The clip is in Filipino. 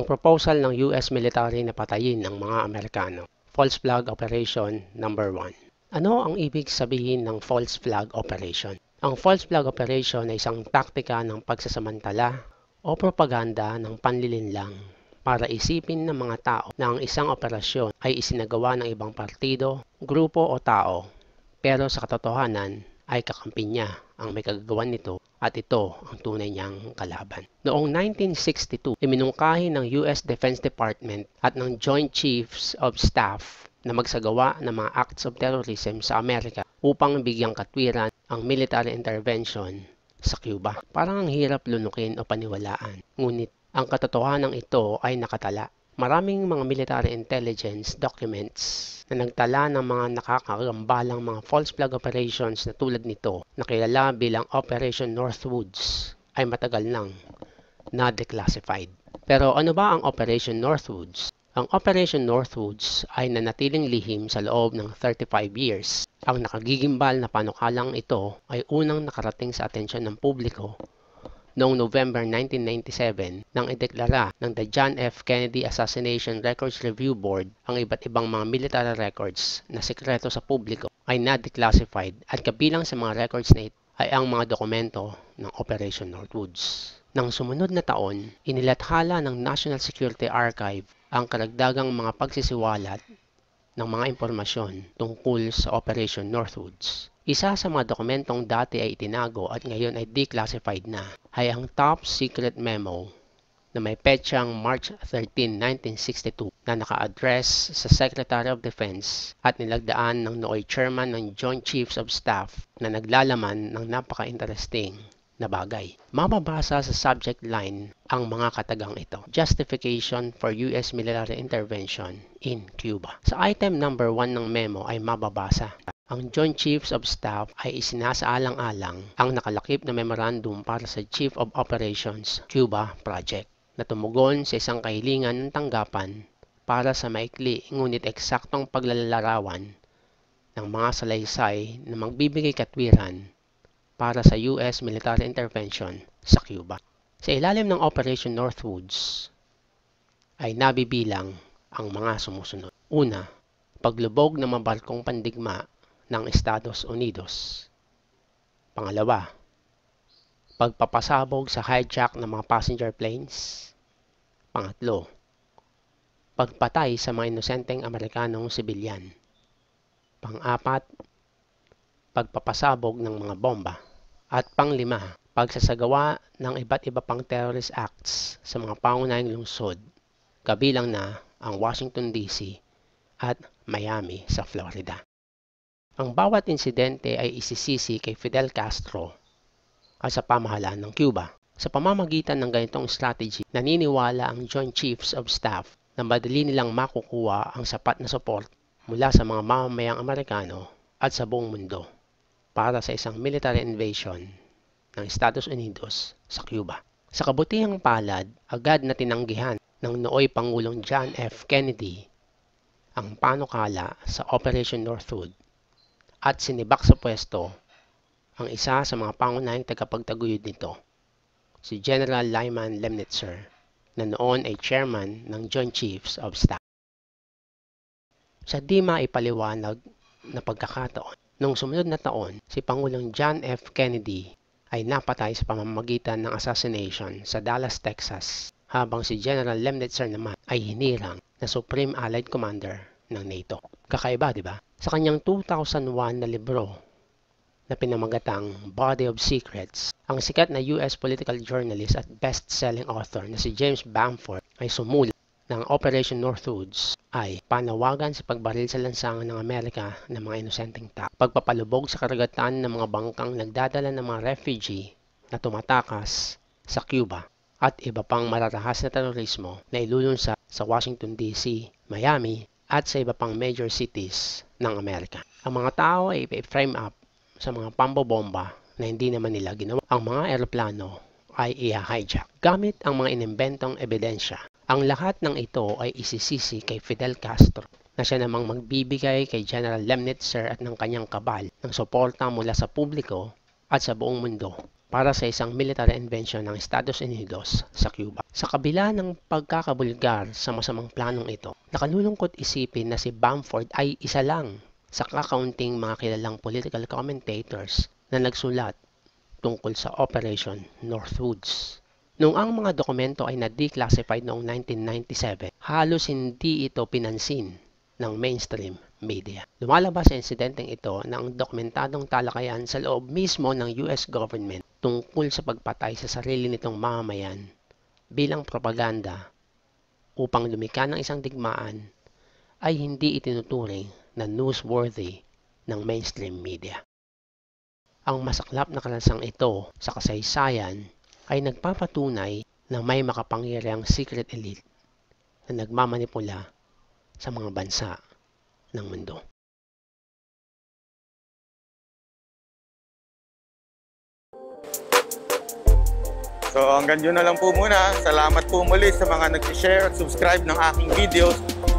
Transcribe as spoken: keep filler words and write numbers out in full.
Proposal ng U S military na patayin ng mga Amerikano. False Flag Operation number one. Ano ang ibig sabihin ng false flag operation? Ang false flag operation ay isang taktika ng pagsasamantala o propaganda ng panlilinlang para isipin ng mga tao na ang isang operasyon ay isinagawa ng ibang partido, grupo o tao, pero sa katotohanan ay kakampi niya ang may kagagawan nito at ito ang tunay niyang kalaban. Noong nineteen sixty-two, iminungkahi ng U S Defense Department at ng Joint Chiefs of Staff na magsagawa ng mga acts of terrorism sa Amerika upang bigyang katwiran ang military intervention sa Cuba. Parang ang hirap lunukin o paniwalaan, ngunit ang katotohanan ito ay nakatala. Maraming mga military intelligence documents na nagtala ng mga nakakagambalang mga false flag operations na tulad nito na kilala bilang Operation Northwoods ay matagal nang na-declassified. Pero ano ba ang Operation Northwoods? Ang Operation Northwoods ay nanatiling lihim sa loob ng thirty-five years. Ang nakagigimbal na panukalang ito ay unang nakarating sa atensyon ng publiko noong November nineteen ninety-seven nang ideklara ng the John F. Kennedy Assassination Records Review Board ang iba't ibang mga military records na sekreto sa publiko ay na-declassified at kabilang sa mga records na ito ay ang mga dokumento ng Operation Northwoods. Nang sumunod na taon, inilathala ng National Security Archive ang karagdagang mga pagsisiwalat ng mga impormasyon tungkol sa Operation Northwoods. Isa sa mga dokumentong dati ay itinago at ngayon ay declassified na ay ang top secret memo na may petsang March thirteenth, nineteen sixty-two na naka-address sa Secretary of Defense at nilagdaan ng nooy chairman ng Joint Chiefs of Staff na naglalaman ng napaka-interesting na bagay. Mababasa sa subject line ang mga katagang ito. Justification for U S military intervention in Cuba. Sa item number one ng memo ay mababasa. Ang Joint Chiefs of Staff ay isinasaalang-alang ang nakalakip na memorandum para sa Chief of Operations Cuba Project na tumugon sa isang kahilingan ng tanggapan para sa maikli ngunit eksaktong paglalarawan ng mga salaysay na magbibigay katwiran para sa U S military intervention sa Cuba. Sa ilalim ng Operation Northwoods ay nabibilang ang mga sumusunod. Una, paglubog ng mga barkong pandigma ng Estados Unidos. Pangalawa, pagpapasabog sa hijack ng mga passenger planes. Pangatlo, pagpatay sa mga inosenteng Amerikanong sibilyan. Pang-apat, pagpapasabog ng mga bomba. At panglima, pagsasagawa ng iba't iba pang terrorist acts sa mga pangunahing lungsod, kabilang na ang Washington D C at Miami sa Florida. Ang bawat insidente ay isisisi kay Fidel Castro at sa pamahalaan ng Cuba. Sa pamamagitan ng ganitong strategy, naniniwala ang Joint Chiefs of Staff na madali nilang makukuha ang sapat na support mula sa mga mamamayang Amerikano at sa buong mundo para sa isang military invasion ng Estados Unidos sa Cuba. Sa kabutihang palad, agad na tinanggihan ng nooy Pangulong John F. Kennedy ang panukala sa Operation Northwoods at sinibak sa pwesto ang isa sa mga pangunahing tagapagtaguyod nito, si General Lyman Lemnitzer, na noon ay chairman ng Joint Chiefs of Staff. Sa di maipaliwanag na pagkakataon, noong sumunod na taon, si Pangulong John F. Kennedy ay napatay sa pamamagitan ng assassination sa Dallas, Texas, habang si General Lemnitzer naman ay hinirang na Supreme Allied Commander ng NATO. Kakaiba, di ba? Sa kanyang two thousand one na libro na pinamagatang Body of Secrets, ang sikat na U S political journalist at best-selling author na si James Bamford ay sumulat ng Operation Northwoods ay panawagan sa pagbaril sa lansangan ng Amerika ng mga inosenteng tao, pagpapalubog sa karagatan ng mga bangkang nagdadala ng mga refugee na tumatakas sa Cuba at iba pang mararahas na terorismo na ilulunsad sa Washington D C, Miami at sa iba pang major cities ng Amerika. Ang mga tao ay i-frame up sa mga pambobomba na hindi naman nila ginawa. Ang mga eroplano ay i-hijack gamit ang mga inimbentong ebidensya. Ang lahat ng ito ay isisisi kay Fidel Castro na siya namang magbibigay kay General Lemnitzer at ng kanyang kabal ng suporta mula sa publiko at sa buong mundo para sa isang military invention ng Estados Unidos sa Cuba. Sa kabila ng pagkakabulgar sa masamang planong ito, nakalulungkot isipin na si Bamford ay isa lang sa kakaunting mga kilalang political commentators na nagsulat tungkol sa Operation Northwoods. Noong ang mga dokumento ay na-declassified noong nineteen ninety-seven, halos hindi ito pinansin ng mainstream media. Lumalabas sa insidenteng ito na ang dokumentadong talakayan sa loob mismo ng U S government tungkol sa pagpatay sa sarili nitong mamamayan bilang propaganda upang lumikha ng isang digmaan ay hindi itinuturing na newsworthy ng mainstream media. Ang masaklap na karanasan ito sa kasaysayan ay nagpapatunay na may makapangyarihang secret elite na nagmamanipula sa mga bansa ng mundo. So hanggang yun na lang po muna. Salamat po muli sa mga nag-share at subscribe ng aking videos.